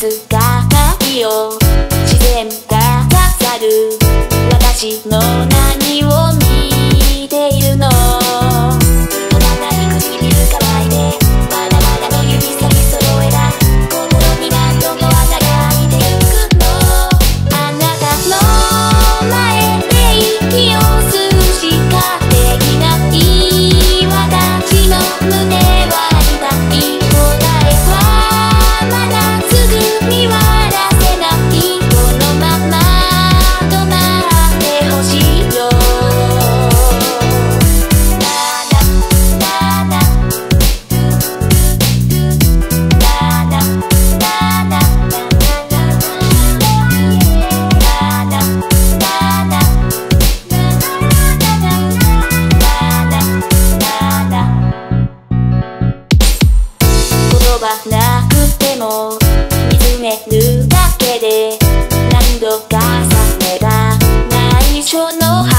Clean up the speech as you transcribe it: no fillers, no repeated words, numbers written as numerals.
つかないよ。自然が飾る私の何を見ているの。止まらない唇乾いてまだまだの指先揃えた心に何度も穴が開いてゆくの。あなたの前で息を吸うしかできない私の胸は痛い。答えはまだすぐには出せない。このまま止まってほしいよ。なくても見つめるだけで何度か覚めが内緒の